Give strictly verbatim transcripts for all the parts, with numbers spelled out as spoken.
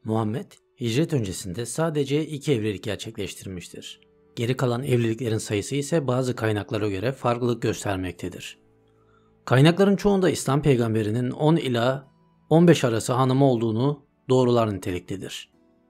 Muhammed, hicret öncesinde sadece iki evlilik gerçekleştirmiştir. Geri kalan evliliklerin sayısı ise bazı kaynaklara göre farklılık göstermektedir. Kaynakların çoğunda İslam peygamberinin on ila on beş arası hanımı olduğunu doğrular niteliktedir.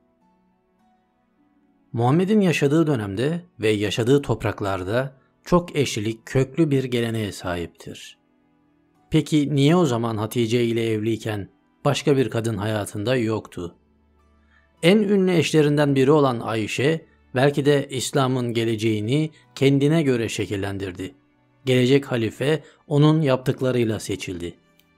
Muhammed'in yaşadığı dönemde ve yaşadığı topraklarda çok eşlilik köklü bir geleneğe sahiptir. Peki niye o zaman Hatice ile evliyken başka bir kadın hayatında yoktu? En ünlü eşlerinden biri olan Ayşe, belki de İslam'ın geleceğini kendine göre şekillendirdi. Gelecek halife onun yaptıklarıyla seçildi.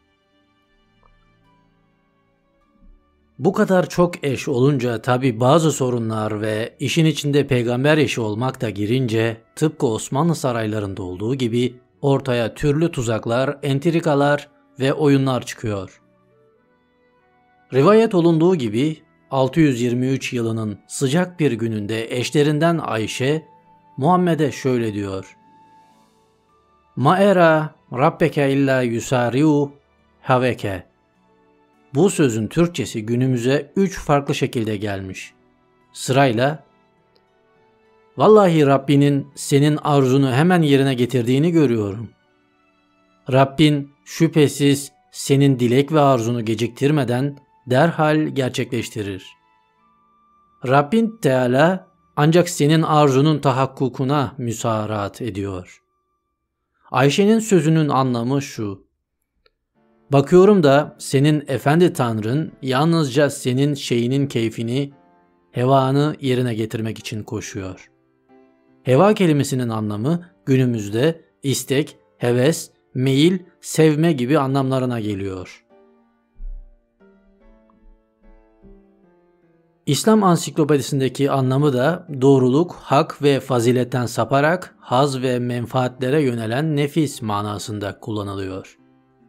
Bu kadar çok eş olunca tabi bazı sorunlar ve işin içinde peygamber eşi olmak da girince tıpkı Osmanlı saraylarında olduğu gibi ortaya türlü tuzaklar, entrikalar ve oyunlar çıkıyor. Rivayet olunduğu gibi altı yüz yirmi üç yılının sıcak bir gününde eşlerinden Ayşe, Muhammed'e şöyle diyor: "Ma era rabbeke illa yusariu haveke." Bu sözün Türkçesi günümüze üç farklı şekilde gelmiş. Sırayla, "Vallahi Rabbinin senin arzunu hemen yerine getirdiğini görüyorum. Rabbin şüphesiz senin dilek ve arzunu geciktirmeden derhal gerçekleştirir. Rabbin Teala ancak senin arzunun tahakkukuna müsaaraat ediyor." Ayşe'nin sözünün anlamı şu: "Bakıyorum da senin efendi Tanrın yalnızca senin şeyinin keyfini, hevanı yerine getirmek için koşuyor." Heva kelimesinin anlamı günümüzde istek, heves, meyil, sevme gibi anlamlarına geliyor. İslam ansiklopedisindeki anlamı da doğruluk, hak ve faziletten saparak haz ve menfaatlere yönelen nefis manasında kullanılıyor.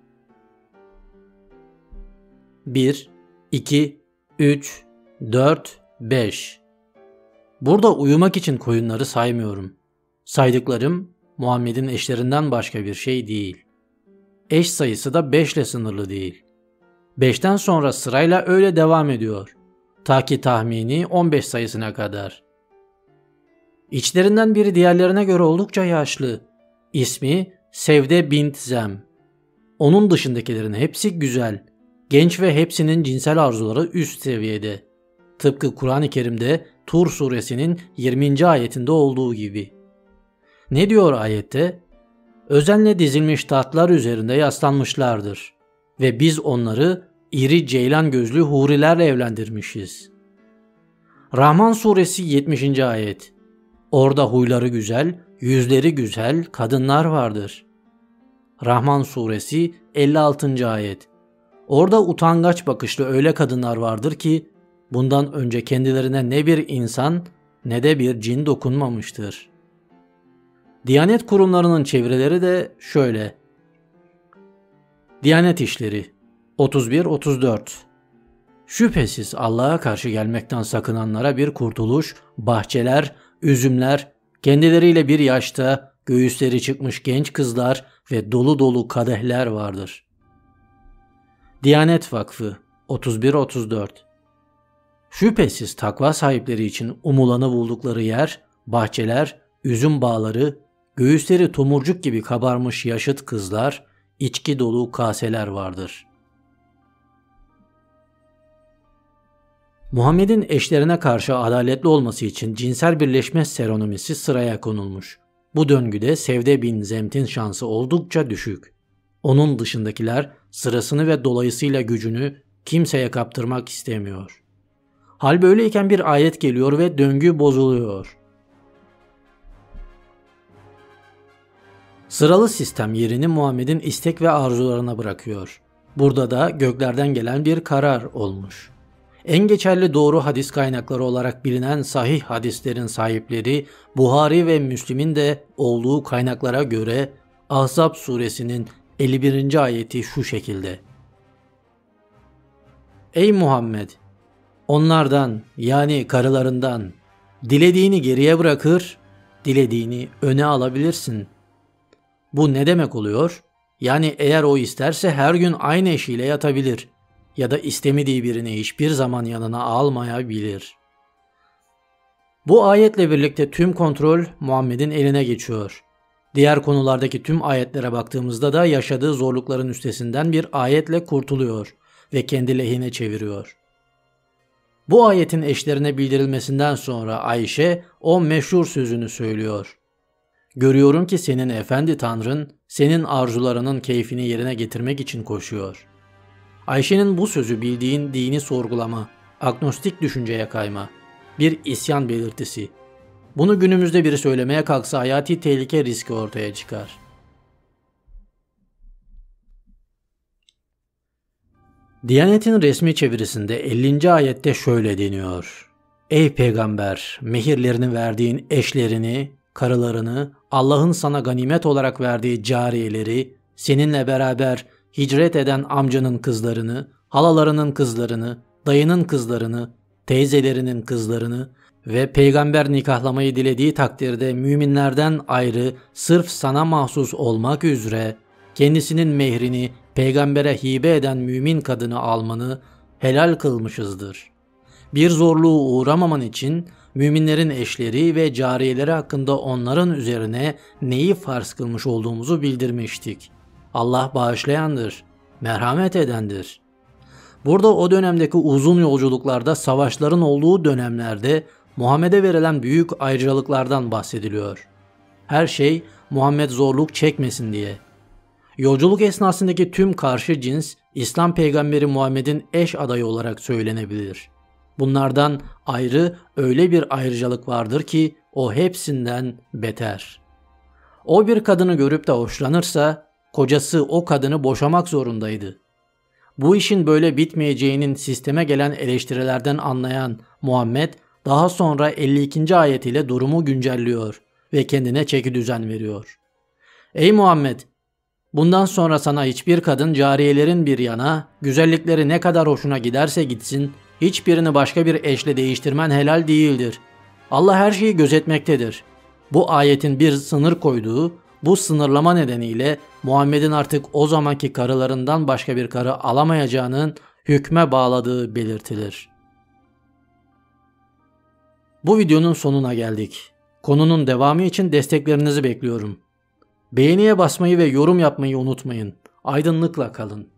bir, iki, üç, dört, beş. Burada uyumak için koyunları saymıyorum. Saydıklarım Muhammed'in eşlerinden başka bir şey değil. Eş sayısı da beş ile sınırlı değil. beşten sonra sırayla öyle devam ediyor. Ta ki tahmini on beş sayısına kadar. İçlerinden biri diğerlerine göre oldukça yaşlı. İsmi Sevde bint Zem. Onun dışındakilerin hepsi güzel, genç ve hepsinin cinsel arzuları üst seviyede. Tıpkı Kur'an-ı Kerim'de Tur suresinin yirminci ayetinde olduğu gibi. Ne diyor ayette? "Özenle dizilmiş tahtlar üzerinde yaslanmışlardır ve biz onları iri ceylan gözlü hurilerle evlendirmişiz." Rahman suresi yetmişinci ayet. Orada huyları güzel, yüzleri güzel kadınlar vardır. Rahman suresi elli altıncı ayet. Orada utangaç bakışlı öyle kadınlar vardır ki bundan önce kendilerine ne bir insan ne de bir cin dokunmamıştır. Diyanet kurumlarının çevirileri de şöyle: Diyanet İşleri otuz bir otuz dört. Şüphesiz Allah'a karşı gelmekten sakınanlara bir kurtuluş, bahçeler, üzümler, kendileriyle bir yaşta göğüsleri çıkmış genç kızlar ve dolu dolu kadehler vardır. Diyanet Vakfı otuz bir otuz dört. Şüphesiz takva sahipleri için umulanı buldukları yer, bahçeler, üzüm bağları, göğüsleri tomurcuk gibi kabarmış yaşıt kızlar, içki dolu kaseler vardır. Muhammed'in eşlerine karşı adaletli olması için cinsel birleşme seremonisi sıraya konulmuş. Bu döngüde Sevde bin Zemt'in şansı oldukça düşük. Onun dışındakiler sırasını ve dolayısıyla gücünü kimseye kaptırmak istemiyor. Hal böyleyken bir ayet geliyor ve döngü bozuluyor. Sıralı sistem yerini Muhammed'in istek ve arzularına bırakıyor. Burada da göklerden gelen bir karar olmuş. En geçerli doğru hadis kaynakları olarak bilinen sahih hadislerin sahipleri Buhari ve Müslim'in de olduğu kaynaklara göre Ahzab suresinin elli birinci ayeti şu şekilde: "Ey Muhammed! Onlardan, yani karılarından dilediğini geriye bırakır, dilediğini öne alabilirsin." Bu ne demek oluyor? Yani eğer o isterse her gün aynı eşiyle yatabilir. ya da istemediği birini hiçbir zaman yanına almayabilir. Bu ayetle birlikte tüm kontrol Muhammed'in eline geçiyor. Diğer konulardaki tüm ayetlere baktığımızda da yaşadığı zorlukların üstesinden bir ayetle kurtuluyor ve kendi lehine çeviriyor. Bu ayetin eşlerine bildirilmesinden sonra Ayşe o meşhur sözünü söylüyor. Görüyorum ki senin efendi Tanrın senin arzularının keyfini yerine getirmek için koşuyor. Ayşe'nin bu sözü bildiğin dini sorgulama, agnostik düşünceye kayma, bir isyan belirtisi. Bunu günümüzde biri söylemeye kalksa hayati tehlike riski ortaya çıkar. Diyanet'in resmi çevirisinde ellinci ayette şöyle deniyor. Ey peygamber, mehirlerini verdiğin eşlerini, karılarını, Allah'ın sana ganimet olarak verdiği cariyeleri, seninle beraber hicret eden amcanın kızlarını, halalarının kızlarını, dayının kızlarını, teyzelerinin kızlarını ve peygamber nikahlamayı dilediği takdirde müminlerden ayrı sırf sana mahsus olmak üzere kendisinin mehrini peygambere hibe eden mümin kadını almanı helal kılmışızdır. Bir zorluğu uğramaman için müminlerin eşleri ve cariyeleri hakkında onların üzerine neyi farz kılmış olduğumuzu bildirmiştik. Allah bağışlayandır, merhamet edendir. Burada o dönemdeki uzun yolculuklarda savaşların olduğu dönemlerde Muhammed'e verilen büyük ayrıcalıklardan bahsediliyor. Her şey Muhammed zorluk çekmesin diye. Yolculuk esnasındaki tüm karşı cins İslam peygamberi Muhammed'in eş adayı olarak söylenebilir. Bunlardan ayrı öyle bir ayrıcalık vardır ki o hepsinden beter. O bir kadını görüp de hoşlanırsa kocası o kadını boşamak zorundaydı. Bu işin böyle bitmeyeceğinin sisteme gelen eleştirilerden anlayan Muhammed daha sonra elli ikinci ayetiyle durumu güncelliyor ve kendine çekidüzen veriyor. Ey Muhammed! Bundan sonra sana hiçbir kadın cariyelerin bir yana, güzellikleri ne kadar hoşuna giderse gitsin, hiçbirini başka bir eşle değiştirmen helal değildir. Allah her şeyi gözetmektedir. Bu ayetin bir sınır koyduğu, bu sınırlama nedeniyle Muhammed'in artık o zamanki karılarından başka bir karı alamayacağının hükme bağladığı belirtilir. Bu videonun sonuna geldik. Konunun devamı için desteklerinizi bekliyorum. Beğeniye basmayı ve yorum yapmayı unutmayın. Aydınlıkla kalın.